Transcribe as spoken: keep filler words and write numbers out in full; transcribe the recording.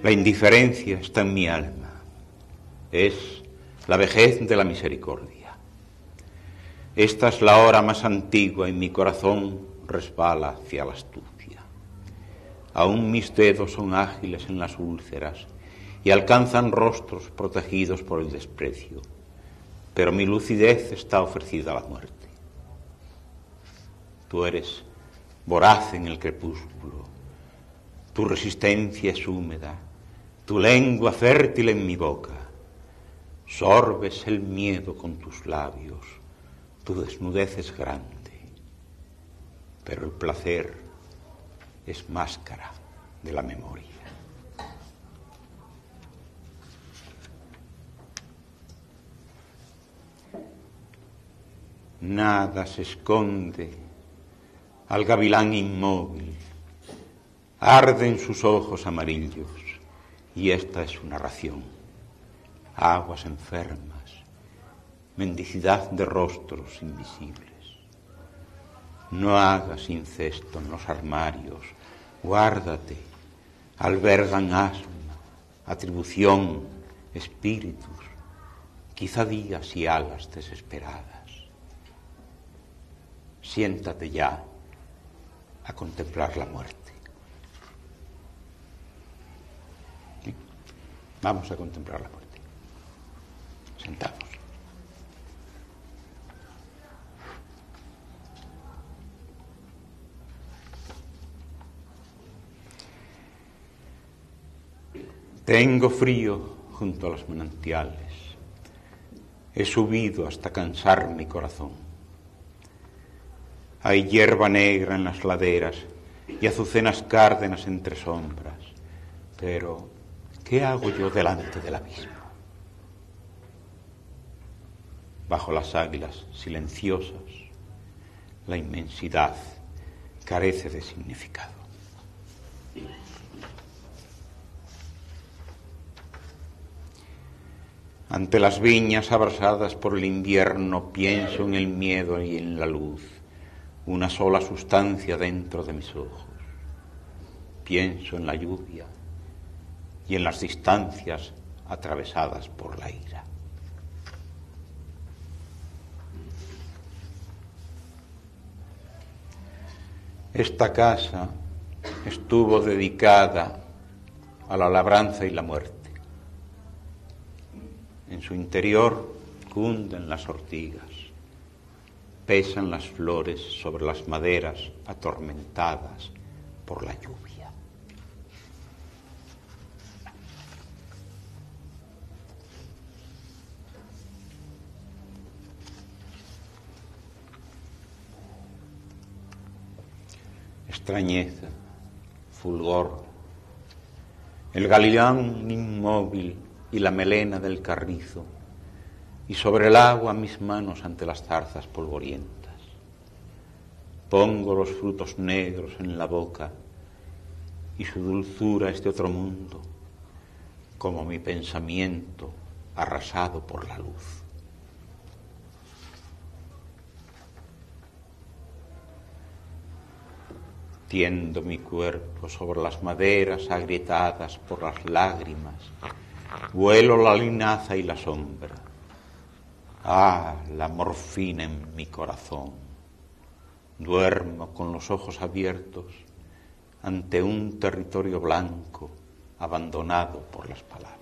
La indiferencia está en mi alma. Es la vejez de la misericordia. Esta es la hora más antigua y mi corazón resbala hacia la astucia. Aún mis dedos son ágiles en las úlceras y alcanzan rostros protegidos por el desprecio, pero mi lucidez está ofrecida a la muerte. Tú eres voraz en el crepúsculo, tu resistencia es húmeda, tu lengua fértil en mi boca, sorbes el miedo con tus labios, tu desnudez es grande, pero el placer es máscara de la memoria. Nada se esconde al gavilán inmóvil, arden sus ojos amarillos, y esta es su narración. Aguas enfermas, mendicidad de rostros invisibles. No hagas incesto en los armarios, guárdate, albergan asma, atribución, espíritus, quizá días y alas desesperadas. Siéntate ya a contemplar la muerte. ¿Sí? Vamos a contemplar la muerte. Sentamos. Tengo frío junto a los manantiales. He subido hasta cansar mi corazón. Hay hierba negra en las laderas y azucenas cárdenas entre sombras. Pero, ¿qué hago yo delante del abismo? Bajo las águilas silenciosas, la inmensidad carece de significado. Ante las viñas abrasadas por el invierno, pienso en el miedo y en la luz. Una sola sustancia dentro de mis ojos. Pienso en la lluvia y en las distancias atravesadas por la ira. Esta casa estuvo dedicada a la labranza y la muerte. En su interior cunden las ortigas. Pesan las flores sobre las maderas atormentadas por la lluvia. Extrañeza, fulgor, el gavilán inmóvil y la melena del carrizo, y sobre el agua mis manos ante las zarzas polvorientas. Pongo los frutos negros en la boca y su dulzura es de otro mundo, como mi pensamiento arrasado por la luz. Tiendo mi cuerpo sobre las maderas agrietadas por las lágrimas, vuelo la linaza y la sombra. Ah, la morfina en mi corazón. Duermo con los ojos abiertos ante un territorio blanco abandonado por las palabras.